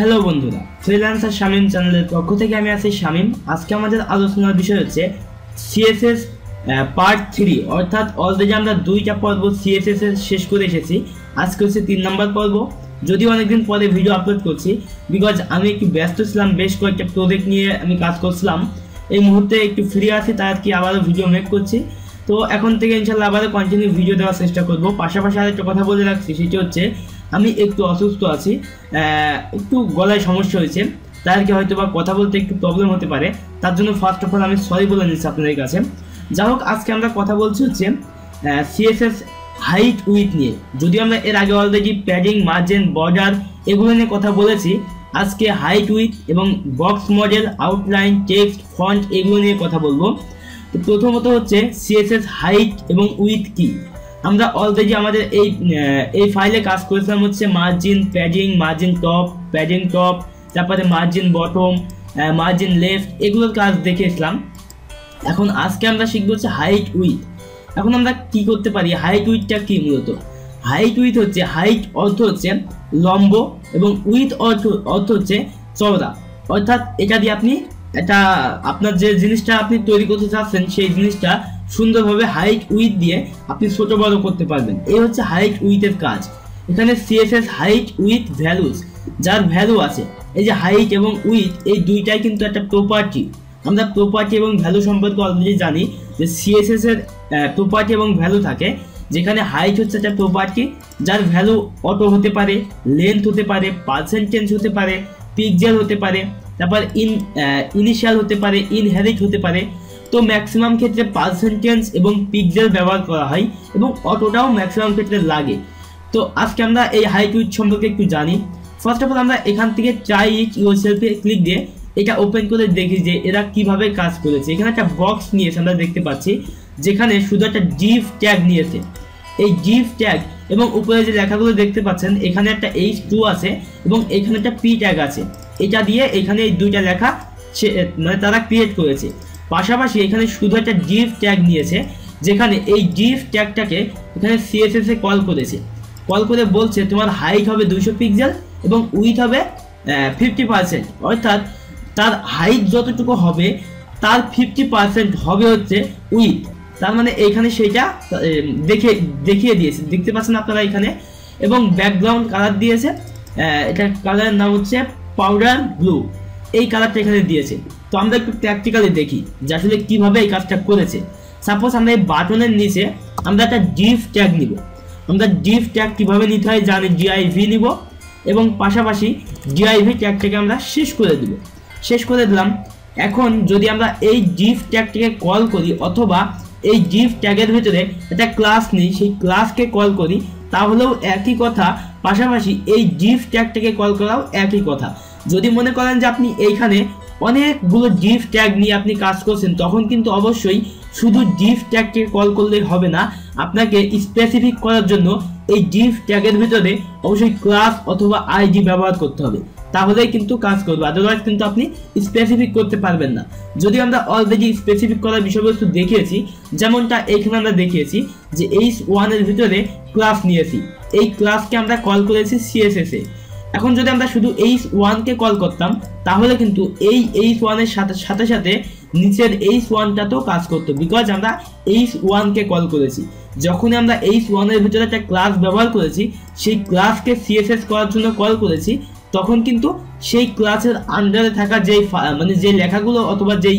Hello বন্ধুরা, freelancer Shamim চ্যানেলের পক্ষ থেকে আমি আছি শামিম। আজকে আমাদের আলোচনার বিষয় হচ্ছে সিএসএস পার্ট 3, অর্থাৎ অলরেডি আমরা 2টা পর্ব সিএসএস এর শেষ করে এসেছি। আজকে হচ্ছে 3 নম্বর পর্ব। যদিও অনেকদিন পরে ভিডিও আপলোড করছি, বিকজ আমি একটু ব্যস্ত ছিলাম, বেশ কয়েকটা প্রজেক্ট নিয়ে আমি কাজ করছিলাম। এই মুহূর্তে একটু ফ্রি আছি, তাই আর কি আবারও ভিডিও মেক করছি। তো এখন থেকে ইনশাল্লাহ আবারও কন্টিনিউ ভিডিও দেওয়ার চেষ্টা করব। পাশাপাশি আরেকটা কথা বলে রাখছি, সেটি হচ্ছে আমি একটু অসুস্থ আছি, একটু গলায় সমস্যা হয়েছে, তাই আর কি হয়তো বা কথা বলতে একটু প্রবলেম হতে পারে। তার জন্য ফার্স্ট অফ অল আমি সরি বলে নিচ্ছি আপনাদের কাছে। যাই হোক, আজকে আমরা কথা বলছি হচ্ছে সিএসএস হাইট উইথ নিয়ে। যদিও আমরা এর আগে অলরেডি প্যাডিং, মার্জিন, বর্ডার এগুলো নিয়ে কথা বলেছি, আজকে হাইট উইথ এবং box model, outline, text, font এগুলো নিয়ে কথা বলবো। তো প্রথমত হচ্ছে সিএসএস হাইট এবং উইথ কি। আমরা অলরেডি আমাদের এই ফাইলে কাজ করেছিলাম হচ্ছে margin, padding, margin top, padding top, তারপরে মার্জিন বটম, মার্জিন লেফট, এগুলোর কাজ দেখেছিলাম। এখন আজকে আমরা শিখবো হচ্ছে হাইট উইথ। এখন আমরা কি করতে পারি, হাইট উইথটা কি মূলত? হাইট উইথ হচ্ছে, হাইট অর্থ হচ্ছে লম্ব এবং উইথ অর্থ হচ্ছে চওড়া। অর্থাৎ এটা দিয়ে আপনি আপনার যে জিনিসটা আপনি তৈরি করতে চাচ্ছেন সেই জিনিসটা সুন্দরভাবে হাইট উইথ দিয়ে আপনি ছোট বড় করতে পারবেন। এই হচ্ছে হাইট উইথের কাজ। এখানে সিএসএস হাইট উইথ ভ্যালুস, যার ভ্যালু আছে। এই যে হাইট এবং উইথ, এই দুইটাই কিন্তু একটা প্রপার্টি। আমরা প্রপার্টি এবং ভ্যালু সম্পর্কে অলরেডি জানি যে সিএসএস এর প্রপার্টি এবং ভ্যালু থাকে, যেখানে হাইট হচ্ছে একটা প্রপার্টি যার ভ্যালু অটো হতে পারে, লেন্থ হতে পারে, পার্সেন্টেজ হতে পারে, পিক্সেল হতে পারে, তারপর ইনিশিয়াল হতে পারে, ইনহেরিট হতে পারে। তো ম্যাক্সিমাম ক্ষেত্রে পার্সেন্টেজ এবং পিক্সেল ব্যবহার করা হয় এবং অটোটাও ম্যাক্সিমাম ক্ষেত্রে লাগে। তো আজকে আমরা এই হাইট উইথ সম্পর্কে একটু জানি। ফার্স্ট অফ অল আমরা এখান থেকে ট্রাই ইট ইউরসেলফে ক্লিক দিয়ে এটা ওপেন করে দেখি যে এরা কিভাবে কাজ করেছে। এখানে একটা বক্স নিয়েছে আমরা দেখতে পাচ্ছি, যেখানে শুধু একটা জিভ ট্যাগ নিয়েছে। এই জিভ ট্যাগ এবং উপরে যে লেখাগুলো দেখতে পাচ্ছেন, এখানে একটা H2 আছে এবং এখানে একটা P ট্যাগ আছে। এটা দিয়ে এখানে এই দুইটা লেখা মানে তারা ক্রিয়েট করেছে। পাশাপাশি এখানে শুধু একটা জিভ ট্যাগ নিয়েছে, যেখানে এই জিভ ট্যাগটাকে এখানে সিএসএস এ কল করেছে। কল করে বলছে তোমার হাইট হবে 200 পিক্সেল এবং উইথ হবে 50%। অর্থাৎ তার হাইট যতটুকু হবে তার 50% হবে হচ্ছে উইথ। তার মানে এইখানে সেইটা দেখিয়ে দিয়েছে, দেখতে পাচ্ছেন আপনারা এখানে। এবং ব্যাকগ্রাউন্ড কালার দিয়েছে, এটা কালারের নাম হচ্ছে পাউডার ব্লু, এই কালারটা এখানে দিয়েছে। তো আমরা একটু প্র্যাকটিক্যালি দেখি যে আসলে কিভাবে এই কাজটা করেছে। সাপোজ আমরা এই বাটনের নিচে আমরা একটা জিভ ট্যাগ নিব। আমরা জিভ ট্যাগ কিভাবে নিতে হয় জানি, জিআইভি নিব এবং পাশাপাশি জিআইভি ট্যাগটাকে আমরা শেষ করে দিলাম। এখন যদি আমরা এই জিভ ট্যাগটাকে কল করি অথবা এই জিভ ট্যাগের ভিতরে একটা ক্লাস নিই, সেই ক্লাসকে কল করি, তাহলেও একই কথা। পাশাপাশি এই জিভ ট্যাগটাকে কল করাও একই কথা। যদি মনে করেন যে আপনি এইখানে অনেকগুলো জিভ ট্যাগ নিয়ে আপনি কাজ করছেন, তখন কিন্তু অবশ্যই শুধু জিভ ট্যাগকে কল করলেই হবে না, আপনাকে স্পেসিফিক করার জন্য এই জিভ ট্যাগের ভিতরে অবশ্যই ক্লাস অথবা আইডি ব্যবহার করতে হবে, তাহলেই কিন্তু কাজ করবে। আদারওয়াইজ কিন্তু আপনি স্পেসিফিক করতে পারবেন না। যদি আমরা অলরেডি স্পেসিফিক করার বিষয়বস্তু দেখিয়েছি, যেমনটা এইখানে আমরা দেখিয়েছি যে H1 এর ভিতরে ক্লাস নিয়েছি, এই ক্লাসকে আমরা কল করেছি সিএসএস এ। এখন যদি আমরা শুধু H1 কে কল করতাম, তাহলে কিন্তু এই H1 এর সাথে সাথে নিচের H1টাতেও কাজ করতো, বিকজ আমরা H1 কে কল করেছি। যখনই আমরা H1 এর ভিতরে একটা ক্লাস ব্যবহার করেছি, সেই ক্লাসকে সিএসএস করার জন্য কল করেছি, তখন কিন্তু সেই ক্লাসের আন্ডারে থাকা যে লেখাগুলো অথবা যেই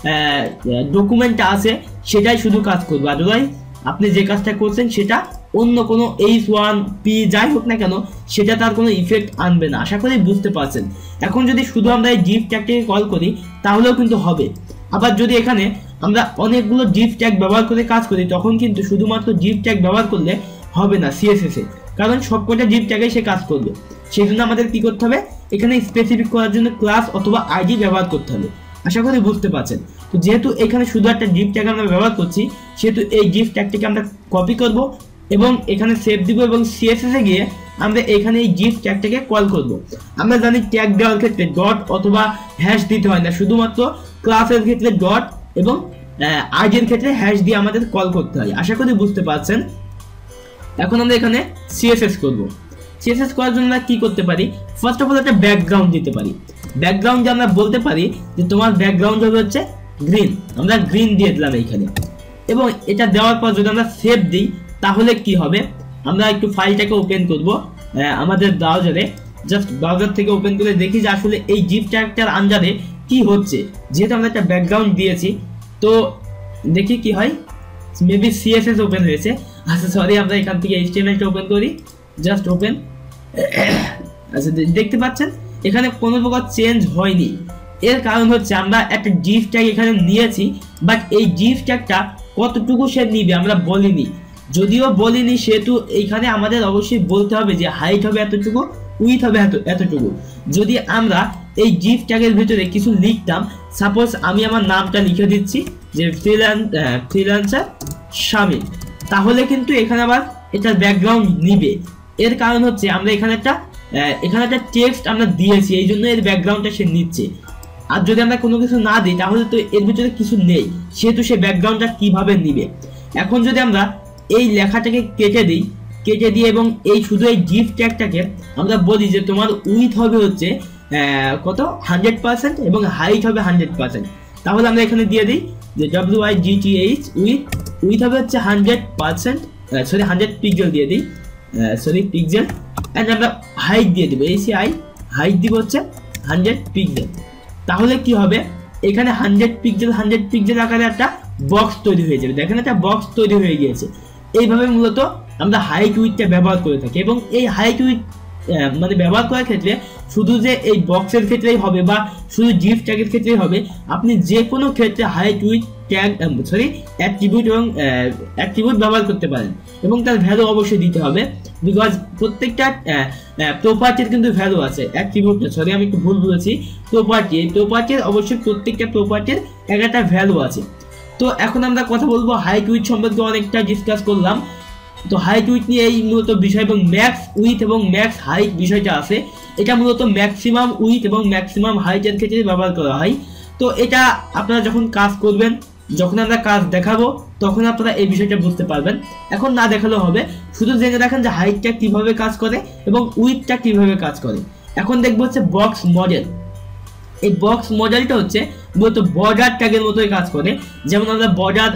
ডকুমেন্টটা আছে সেটাই শুধু কাজ করবে। আদারওয়াইজ আপনি যে কাজটা করছেন সেটা অন্য কোনো H1, P যাই হোক না কেন, সেটা তার কোনো ইফেক্ট আনবে না। আশা করি বুঝতে পারছেন। এখন যদি শুধু আমরা এই জিভ ট্যাগটাকে কল করি, তাহলেও কিন্তু হবে। আবার যদি এখানে আমরা অনেকগুলো জিভ ট্যাগ ব্যবহার করে কাজ করি, তখন কিন্তু শুধুমাত্র জিভ ট্যাগ ব্যবহার করলে হবে না সিএসএস এ, কারণ সবকটা জিভ ট্যাগে সে কাজ করবে। সেই জন্য আমাদের কি করতে হবে, এখানে স্পেসিফিক করার জন্য ক্লাস অথবা আইডি ব্যবহার করতে হবে। আশা করি বুঝতে পারছেন। তো যেহেতু এখানে শুধু একটা জিভ ট্যাগ আমরা ব্যবহার করছি, সেহেতু এই জিভ ট্যাগটিকে আমরা কপি করব এবং এখানে সেভ দিব এবং সিএসএস এ গিয়ে আমরা এখানে এই জিভ ট্যাগটাকে কল করব। আমরা জানি ট্যাগ দেওয়ার ক্ষেত্রে ডট অথবা হ্যাশ দিতে হয় না, শুধুমাত্র ক্লাসের ক্ষেত্রে ডট এবং আইডির ক্ষেত্রে হ্যাশ দিয়ে আমাদের কল করতে হয়। আশা করি বুঝতে পারছেন। এখন আমরা এখানে সিএসএস করব। সিএসএস করার জন্য কি করতে পারি, ফার্স্ট অফ অল একটা ব্যাকগ্রাউন্ড দিতে পারি। ব্যাকগ্রাউন্ডে আমরা বলতে পারি যে তোমার ব্যাকগ্রাউন্ড হবে হচ্ছে গ্রিন, আমরা গ্রিন দিয়ে দিলাম এইখানে। এবং এটা দেওয়ার পর যদি আমরা সেভ দিই তাহলে কি হবে, আমরা একটু ফাইলটাকে ওপেন করব আমাদের ব্রাউজারে। জাস্ট ব্রাউজার থেকে ওপেন করে দেখি যে আসলে এই জিপ ট্যাগটার আন্ডারে কি হচ্ছে। যেহেতু আমরা একটা ব্যাকগ্রাউন্ড দিয়েছি তো দেখি কি হয়। মেবি সিএসএস ওপেন হয়েছে। আচ্ছা সরি, আমরা এখান থেকে এইচটিএমএলটা ওপেন করি, জাস্ট ওপেন। আচ্ছা দেখতে পাচ্ছেন এখানে কোনো প্রকার চেঞ্জ হয়নি। এর কারণ হচ্ছে আমরা একটা জিপ ট্যাগ এখানে নিয়েছি, বাট এই জিপ ট্যাগটা কতটুকু সে নিবে আমরা বলিনি। যদিও বলিনি সেহেতু এইখানে আমাদের অবশ্যই বলতে হবে যে হাইট হবে এতটুকু, উইথ হবে এতটুকু। যদি আমরা এই জিপ ট্যাগের ভিতরে কিছু লিখতাম, সাপোজ আমি আমার নামটা লিখে দিচ্ছি যে ফ্রিল্যান্সার শামিম, তাহলে কিন্তু এখানে আবার এটার ব্যাকগ্রাউন্ড নিবে। এর কারণ হচ্ছে আমরা এখানে একটা টেক্সট আমরা দিয়েছি, এই জন্য এর ব্যাকগ্রাউন্ডটা সে নিচ্ছে। আর যদি আমরা কোনো কিছু না দিই তাহলে তো এর ভিতরে কিছু নেই, সেহেতু সে ব্যাকগ্রাউন্ডটা কিভাবে নিবে। এখন যদি আমরা এই লেখাটাকে কেটে দিই এবং এই শুধু এই জিপ ট্যাগটাকে আমরা বলি যে তোমার উইথ হবে হচ্ছে কত 100% এবং হাইট হবে 100%, তাহলে আমরা এখানে দিয়ে দিই যে WIGTH উইথ হবে হচ্ছে 100%, সরি 100 পিক্সেল দিয়ে দিই, সরি পিক্সেল। এন্ড আমরা হাইট দিয়ে দেবো ACI, হাইট দিব হচ্ছে 100 পিক্সেল। তাহলে কি হবে, এখানে 100 পিক্সেল আকারে একটা বক্স তৈরি হয়ে যাবে। দেখেন একটা বক্স তৈরি হয়ে গিয়েছে। এইভাবে মূলত আমরা হাইট উইথটা ব্যবহার করে থাকি। এবং এই হাইট উইথ মানে ব্যবহার করার ক্ষেত্রে শুধু যে এই বক্সের ক্ষেত্রেই হবে বা শুধু জিপ ট্যাগের ক্ষেত্রেই হবে, আপনি যে কোনো ক্ষেত্রে হাইট উইথ ট্যাগ অ্যাট্রিবিউট এবং অ্যাট্রিবিউট ব্যবহার করতে পারেন। এবং তার ভ্যালু অবশ্যই দিতে হবে, বিকজ প্রত্যেকটা প্রপার্টির কিন্তু ভ্যালু আছে। অ্যাট্রিবিউট সরি আমি একটু ভুল বলেছি, প্রপার্টির অবশ্যই প্রত্যেকটা প্রপার্টির একটা ভ্যালু আছে। তো এখন আমরা কথা বলবো হাইট উইথ সম্পর্কে, অনেকটা ডিসকাস করলাম। তো হাইট উইথ নিয়ে এই মূলত বিষয়, এবং ম্যাক্স উইথ এবং ম্যাক্স হাইট বিষয়টা আছে। এটা মূলত ম্যাক্সিমাম উইথ এবং ম্যাক্সিমাম হাইটের ক্ষেত্রে ব্যবহার করা হয়। তো এটা আপনারা যখন কাজ করবেন, যখন আমরা কাজ দেখাবো তখন আপনারা এই বিষয়টা বুঝতে পারবেন। এখন না দেখালেও হবে, শুধু জেনে রাখেন যে হাইটটা কিভাবে কাজ করে এবং উইথটা কিভাবে কাজ করে। এখন দেখবো হচ্ছে বক্স মডেল। এই বক্স মডেলটা হচ্ছে মূলত বর্ডার ট্যাগের মতোই কাজ করে। যেমন আমরা বর্ডার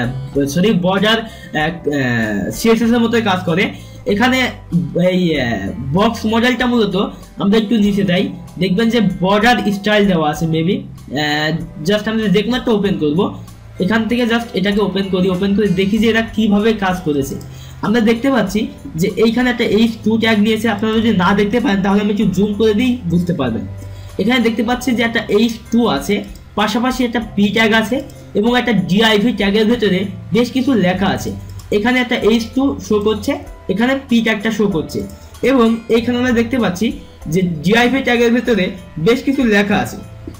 সিএসএস এর মতোই কাজ করে। এখানে এই বক্স মডেলটা মূলত আমরা একটু নিচে যাই, দেখবেন যে বর্ডার স্টাইল দেওয়া আছে। মেবি জাস্ট আমরা যে কোনো একটা ওপেন করবো, এখান থেকে জাস্ট এটাকে ওপেন করে দেখি যে এরা কিভাবে কাজ করেছে। আমরা দেখতে পাচ্ছি যে এইখানে একটা H2 ট্যাগ নিয়েছে। আপনারা যদি না দেখতে পারেন তাহলে আমি একটু জুম করে দিই, বুঝতে পারবেন। এখানে দেখতে পাচ্ছি যে একটা H2 আছে, পাশাপাশি একটা P ট্যাগ আছে এবং একটা div ট্যাগের ভেতরে বেশ কিছু লেখা আছে। এখানে একটা H2 শো করছে, এখানে P ট্যাগটা শো করছে এবং এখানে আমরা দেখতে পাচ্ছি যে div ট্যাগের ভেতরে বেশ কিছু লেখা আছে।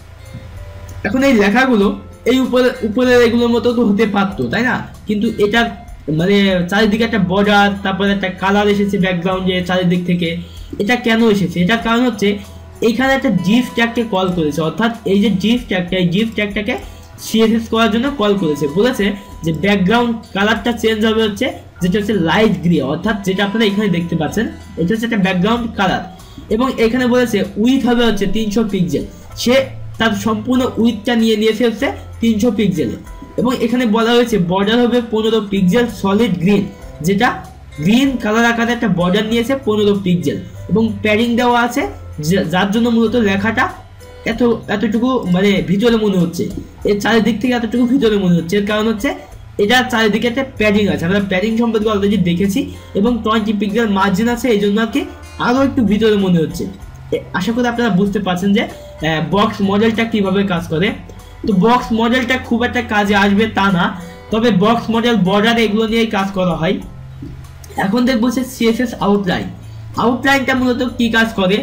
এখন এই লেখাগুলো এই উপরে এগুলোর মতো তো হতে পারতো, তাই না? কিন্তু এটার মানে চারিদিকে একটা বর্ডার, তারপরে একটা কালার এসেছে ব্যাকগ্রাউন্ডে চারিদিক থেকে। এটা কেন এসেছে? এটার কারণ হচ্ছে এইখানে একটা জিপ ট্যাগকে কল করেছে, অর্থাৎ এই যে জিপ ট্যাগটা, এই জিপ ট্যাগটাকে সিএসএস করার জন্য কল করেছে। বলেছে যে ব্যাকগ্রাউন্ড কালারটা চেঞ্জ হবে হচ্ছে যেটা হচ্ছে লাইট গ্রে, অর্থাৎ যেটা আপনারা এখানে দেখতে পাচ্ছেন এটা হচ্ছে একটা ব্যাকগ্রাউন্ড কালার। এবং এখানে বলেছে উইথ হবে হচ্ছে 300 পিক্সেল। সে তার সম্পূর্ণ উইথটা নিয়েছে হচ্ছে 300 পিক্সেলে। এবং এখানে বলা হয়েছে বর্ডার হবে 15 পিক্সেল সলিড গ্রিন, যেটা গ্রিন কালার আকারে একটা বর্ডার নিয়েছে 15 পিক্সেল। এবং প্যাডিং দেওয়া আছে, যার জন্য মূলত লেখাটা এতটুকু মানে ভিতরে মনে হচ্ছে, এর চারিদিক থেকে এতটুকু ভিতরে মনে হচ্ছে। এর কারণ হচ্ছে এটা চারিদিকে একটা প্যাডিং আছে। আমরা প্যাডিং সম্পর্কে অলরেডি দেখেছি এবং 20 পিক্সেল মার্জিন আছে, এই জন্য আর কি আরো একটু ভিতরে মনে হচ্ছে। আশা করি আপনারা বুঝতে পারছেন যে বক্স মডেলটা কিভাবে কাজ করে। তো বক্স মডেলটা খুব একটা কাজে আসবে তা না, তবে বক্স মডেল বর্ডার এগুলো নিয়েই কাজ করা হয়। এখন দেখবো হচ্ছে সিএসএস আউটলাইন। আউটলাইনটা মূলত কি কাজ করে,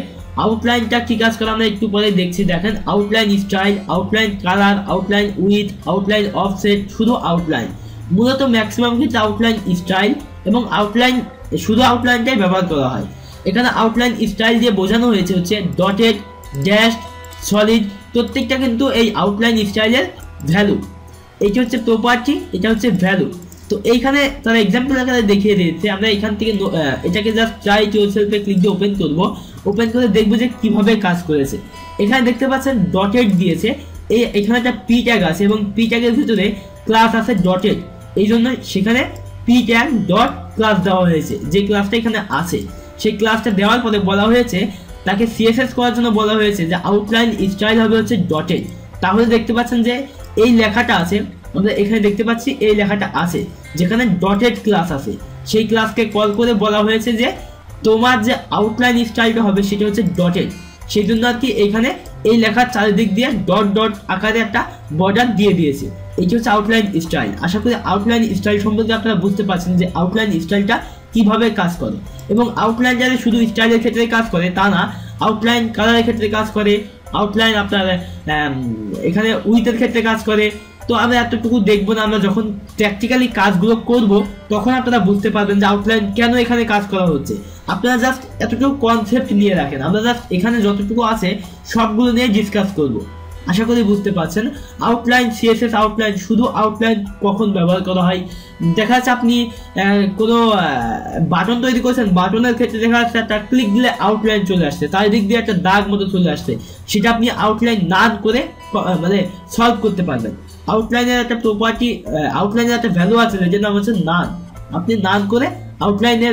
আমরা একটু পরে দেখছি। দেখেন outline style, outline colour, outline width, outline offset, শুধু আউটলাইন। মূলত ম্যাক্সিমাম ক্ষেত্রে আউটলাইন স্টাইল এবং শুধু আউটলাইনটাই ব্যবহার করা হয়। এখানে আউটলাইন স্টাইল দিয়ে বোঝানো হয়েছে হচ্ছে ডটেড, ড্যাশ, সলিড, প্রত্যেকটা কিন্তু এই আউটলাইন স্টাইলের ভ্যালু। এইটা হচ্ছে প্রপার্টি, এটা হচ্ছে ভ্যালু। তো এইখানে তারা এক্সাম্পল আকারে দেখিয়ে দিয়েছে। আমরা এখান থেকে এটাকে জাস্ট ট্রাই ইট ইয়োরসেলফে ক্লিক দিয়ে ওপেন করব। ওপেন করে দেখবো যে কিভাবে কাজ করেছে। এখানে দেখতে পাচ্ছেন ডটেড দিয়েছে, এখানে একটা পি ট্যাগ আছে এবং পি ট্যাগের ভিতরে ক্লাস আছে ডটেড, এই জন্য সেখানে পি ট্যাগ ডট ক্লাস দেওয়া হয়েছে। যে ক্লাসটা এখানে আছে সেই ক্লাসটা দেওয়ার পরে বলা হয়েছে তাকে সিএসএস করার জন্য বলা হয়েছে যে আউটলাইন স্টাইল হবে হচ্ছে ডটেড। তাহলে দেখতে পাচ্ছেন যে এই লেখাটা আছে, আমরা এখানে দেখতে পাচ্ছি এই লেখাটা আছে যেখানে ডটেড ক্লাস আছে। সেই ক্লাসকে কল করে বলা হয়েছে যে তোমার যে আউটলাইন স্টাইলটা হবে সেটা হচ্ছে ডটেড। সেই জন্য আর কি এখানে এই লেখার চারিদিক দিয়ে ডট ডট আকারে একটা বর্ডার দিয়ে দিয়েছে। এটি হচ্ছে আউটলাইন স্টাইল। আশা করি আউটলাইন স্টাইল সম্পর্কে আপনারা বুঝতে পারছেন যে আউটলাইন স্টাইলটা কিভাবে কাজ করে। এবং আউটলাইন যারা শুধু স্টাইলের ক্ষেত্রে কাজ করে তা না, আউটলাইন কালারের ক্ষেত্রে কাজ করে, আউটলাইন আপনার এখানে উইথের ক্ষেত্রে কাজ করে। তো আমরা এতটুকু দেখবো না, আমরা যখন প্র্যাকটিক্যালি কাজগুলো করব তখন আপনারা বুঝতে পারবেন যে আউটলাইন কেন এখানে কাজ করা হচ্ছে। আপনারা জাস্ট এতটুকু কনসেপ্ট নিয়ে রাখেন, আমরা জাস্ট এখানে যতটুকু আছে সবগুলো নিয়ে ডিসকাস করব। আশা করি বুঝতে পারছেন। আউটলাইন সিএসএস আউটলাইন, শুধু আউটলাইন কখন ব্যবহার করা হয়, দেখা যাচ্ছে আপনি কোনো বাটন তৈরি করছেন, বাটনের ক্ষেত্রে দেখা যাচ্ছে একটা ক্লিক দিলে আউটলাইন চলে আসছে, তার দিক দিয়ে একটা দাগ মতো চলে আসছে, সেটা আপনি আউটলাইন না করে মানে সলভ করতে পারবেন। আউটলাইনের একটা প্রপার্টি, আউটলাইনের একটা ভ্যালু আছে যেটার নাম হচ্ছে নান। আপনি নান করে আউটলাইনের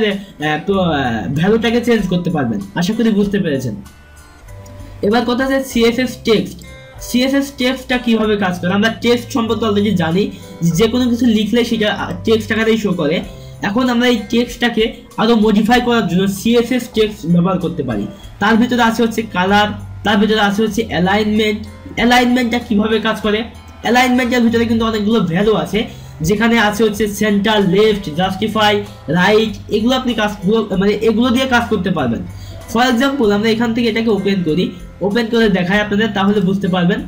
ভ্যালুটাকে চেঞ্জ করতে পারবেন। আশা করি বুঝতে পেরেছেন। এবার কথা আছে সিএসএস টেক্সট। সিএসএস টেক্সটটা কিভাবে কাজ করে? আমরা টেক্সট সম্পর্কে অলরেডি জানি, যে কোনো কিছু লিখলে সেটা টেক্সট আকারেই শো করে। এখন আমরা এই টেক্সটটাকে আরো মডিফাই করার জন্য সিএসএস টেক্সট ব্যবহার করতে পারি। তার ভিতরে আছে হচ্ছে কালার, তার ভিতরে আছে হচ্ছে অ্যালাইনমেন্ট। অ্যালাইনমেন্টটা কিভাবে কাজ করে? অ্যালাইনমেন্টের ভিতরে কিন্তু অনেকগুলো ভ্যালু আছে, যেখানে আছে হচ্ছে সেন্টার, লেফট, জাস্টিফাই, রাইট। এগুলো আপনি কাজগুলো মানে এগুলো দিয়ে কাজ করতে পারবেন। ফর এক্সাম্পল আমরা এখান থেকে এটাকে ওপেন করি, ওপেন করে দেখাই আপনাদের, তাহলে বুঝতে পারবেন।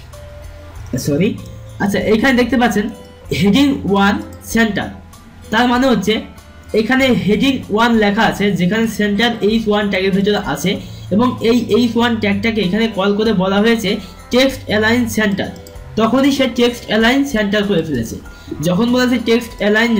সরি, আচ্ছা এখানে দেখতে পাচ্ছেন হেডিং 1 সেন্টার, তার মানে হচ্ছে এখানে হেডিং 1 লেখা আছে যেখানে সেন্টার H1 ট্যাগের ভিতরে আছে, এবং এই H1 ট্যাগটাকে এখানে কল করে বলা হয়েছে টেক্সট অ্যালাইন সেন্টার। তখনই সে টেক্সট অ্যালাইন সেন্টার করে ফেলেছে। যখন বলেছে টেক্সট অ্যালাইন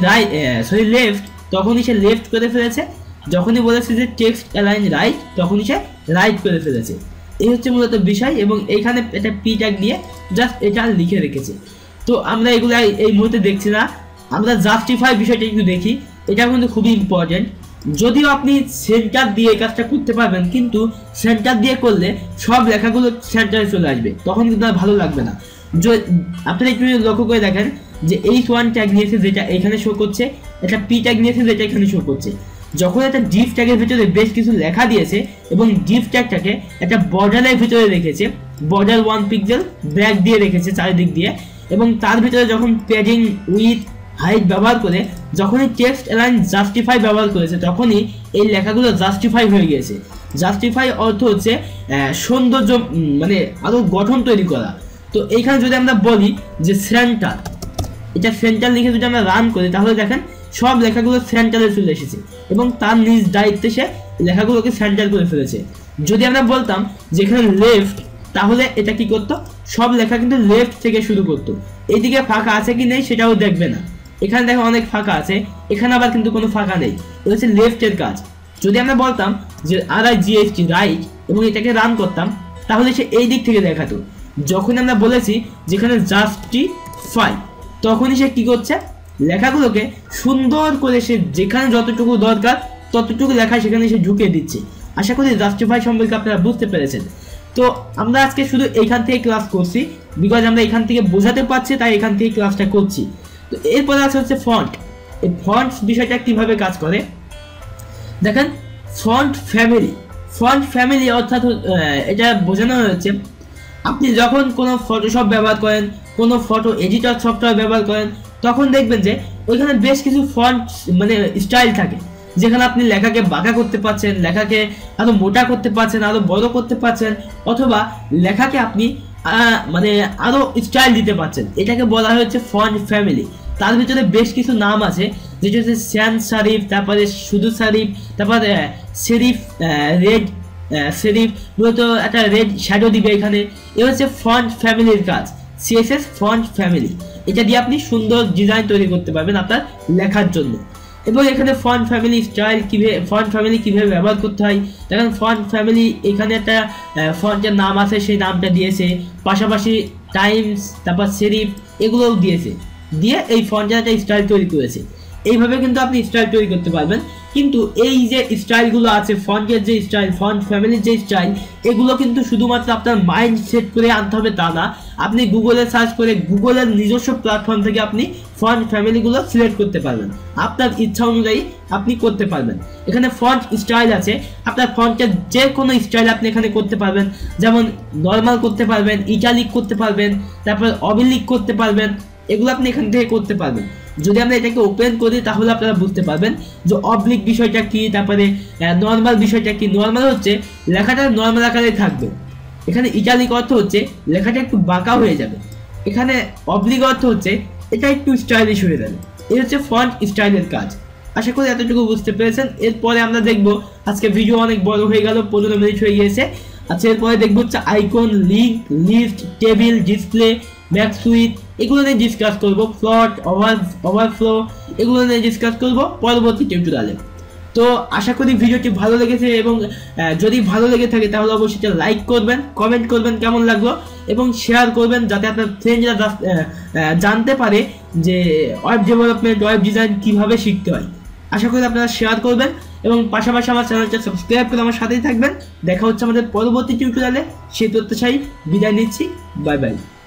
লেফট, তখনই সে লেফট করে ফেলেছে। যখনই বলেছে যে টেক্সট অ্যালাইন রাইট, তখনই সে রাইট করে ফেলেছে। এই হচ্ছে মূলত বিষয়, এবং এইখানে একটা পি ট্যাগ নিয়ে জাস্ট এটা লিখে রেখেছে। তো আমরা এগুলো এই মুহূর্তে দেখছি না, আমরা জাস্টিফাই বিষয়টা একটু দেখি। এটা কিন্তু খুবই ইম্পর্টেন্ট। যদিও আপনি সেন্টার দিয়ে এই কাজটা করতে পারবেন, কিন্তু সেন্টার দিয়ে করলে সব লেখাগুলো সেন্টারে চলে আসবে, তখন কিন্তু আর ভালো লাগবে না। আপনারা একটু লক্ষ্য করে দেখেন যে H1 ট্যাগ নিয়েছে যেটা এখানে শো করছে, একটা পি ট্যাগ নিয়েছে যেটা এখানে শো করছে। যখন একটা ডিভ ট্যাগের ভিতরে বেশ কিছু লেখা দিয়েছে এবং ডিভ ট্যাগটাকে একটা বর্ডারের ভিতরে রেখেছে, বর্ডার 1 পিক্সেল ব্যাক দিয়ে রেখেছে চারিদিক দিয়ে, এবং তার ভিতরে যখন প্যাডিং, উইথ, হাইট ব্যবহার করে যখনই টেক্সট অ্যালাইন জাস্টিফাই ব্যবহার করেছে, তখনই এই লেখাগুলো জাস্টিফাই হয়ে গিয়েছে। জাস্টিফাই অর্থ হচ্ছে সৌন্দর্য, মানে আরো গঠন তৈরি করা। তো এইখানে যদি আমরা বলি যে সেন্টার, এটা সেন্টার লিখে যদি আমরা রান করি, তাহলে দেখেন সব লেখাগুলো সেন্টারে চলে এসেছে এবং তার নিজ দায়িত্বে সে লেখাগুলোকে সেন্টার করে ফেলেছে। যদি আমরা বলতাম যেখানে লেফট, তাহলে এটা কি করতো? সব লেখা কিন্তু লেফট থেকে শুরু করতো। এইদিকে ফাঁকা আছে কি নেই সেটাও দেখবে না। এখানে দেখো অনেক ফাঁকা আছে, এখানে আবার কিন্তু কোনো ফাঁকা নেই। এটা হচ্ছে লেফটের কাজ। যদি আমরা বলতাম যে RIGHT রাইট এবং এটাকে রান করতাম, তাহলে সে এই দিক থেকে দেখাতো। যখন আমরা বলেছি যেখানে জাস্টিফাই, তখনই সে কি করছে? লেখাগুলোকে সুন্দর করে সে যেখানে যতটুকু দরকার ততটুকু লেখা সেখানে সে ঢুকিয়ে দিচ্ছে। আশা করি জাস্টিফাই সম্পর্কে আপনারা বুঝতে পেরেছেন। তো আমরা আজকে শুধু এইখান থেকে ক্লাস করছি, বিকজ আমরা এখান থেকে বোঝাতে পারছি, তাই এখান থেকে ক্লাসটা করছি। তো এরপরে আছে হচ্ছে ফন্ট। এই ফন্ট বিষয়টা কিভাবে কাজ করে দেখেন। ফন্ট ফ্যামিলি অর্থাৎ এটা বোঝানো হচ্ছে আপনি যখন কোনো ফটোশপ ব্যবহার করেন, কোনো ফটো এডিটর সফটওয়্যার ব্যবহার করেন, তখন দেখবেন যে ওইখানে বেশ কিছু ফন্ট মানে স্টাইল থাকে, যেখানে আপনি লেখাকে বাঁকা করতে পারছেন, লেখাকে আরো মোটা করতে পারছেন, আরো বড় করতে পারছেন, অথবা লেখাকে আপনি মানে আরো স্টাইল দিতে পারছেন। এটাকে বলা হচ্ছে ফন্ট ফ্যামিলি। তার ভিতরে বেশ কিছু নাম আছে, যেটা হচ্ছে স্যান্স সারিফ, তারপরে শুধু সারিফ, তারপরে সেরিফ, রেড সেরিফ, মূলত একটা রেড শ্যাডো দিবে এখানে। এ হচ্ছে ফন্ট ফ্যামিলির কাজ, CSS ফন্ট ফ্যামিলি। এটা দিয়ে আপনি সুন্দর ডিজাইন তৈরি করতে পারবেন আপনার লেখার জন্য। এবং এখানে ফন্ট ফ্যামিলি স্টাইল কিভাবে, ফন্ট ফ্যামিলি কিভাবে ব্যবহার করতে হয় দেখেন। ফন্ট ফ্যামিলি এখানে একটা ফন্টের নাম আছে, সেই নামটা দিয়েছে, পাশাপাশি টাইমস, তারপর সেরিফ এগুলোও দিয়েছে, দিয়ে এই ফন্টের একটা স্টাইল তৈরি করেছে। এইভাবে কিন্তু আপনি স্টাইল তৈরি করতে পারবেন। কিন্তু এই যে স্টাইলগুলো আছে, ফন্টের যে স্টাইল, ফন্ট ফ্যামিলির যে স্টাইল, এগুলো কিন্তু শুধুমাত্র আপনার মাইন্ড সেট করে আনতে হবে তা না। আপনি গুগলে সার্চ করে গুগলের নিজস্ব প্ল্যাটফর্ম থেকে আপনি ফন্ট ফ্যামিলিগুলো সিলেক্ট করতে পারবেন, আপনার ইচ্ছা অনুযায়ী আপনি করতে পারবেন। এখানে ফন্ট স্টাইল আছে, আপনার ফন্টের যে কোনো স্টাইল আপনি এখানে করতে পারবেন, যেমন নর্মাল করতে পারবেন, ইটালিক করতে পারবেন, তারপর অবিলিক করতে পারবেন, এগুলো আপনি এখান থেকে করতে পারবেন। যদি আমরা এটাকে ওপেন করি তাহলে আপনারা বুঝতে পারবেন যে অবলিক বিষয়টা কি, তারপরে নর্মাল বিষয়টা কি। নর্মাল হচ্ছে লেখাটা নর্মাল আকারে থাকবে, এখানে ইটালিক অর্থ হচ্ছে লেখাটা একটু বাঁকা হয়ে যাবে, এখানে অবলিক অর্থ হচ্ছে এটা একটু স্টাইলিশ হয়ে যাবে। এই হচ্ছে ফন্ট স্টাইলের কাজ। আশা করি এতটুকু বুঝতে পেরেছেন। এরপরে আমরা দেখবো, আজকে ভিডিও অনেক বড় হয়ে গেল, 15 মিনিট হয়ে গিয়েছে। আচ্ছা, এরপরে দেখবো হচ্ছে icon, link, list, table, display, map switch, এগুলো নিয়ে ডিসকাস করবো। প্লট, ওভারফ্লো, এগুলো নিয়ে ডিসকাস করবো পরবর্তী টিউটোরিয়ালে। তো আশা করি ভিডিওটি ভালো লেগেছে, এবং যদি ভালো লেগে থাকে তাহলে অবশ্যই লাইক করবেন, কমেন্ট করবেন কেমন লাগলো, এবং শেয়ার করবেন যাতে আপনার ফ্রেন্ডরা জানতে পারে যে ওয়েব ডেভেলপমেন্ট, ওয়েব ডিজাইন কিভাবে শিখতে হয়। আশা করি আপনারা শেয়ার করবেন, এবং পাশাপাশি আমার চ্যানেলটা সাবস্ক্রাইব করে আমার সাথেই থাকবেন। দেখা হচ্ছে আমাদের পরবর্তী টিউটোরিয়ালে। সেই তথ্য চাই, বিদায় নিচ্ছি, বাই বাই।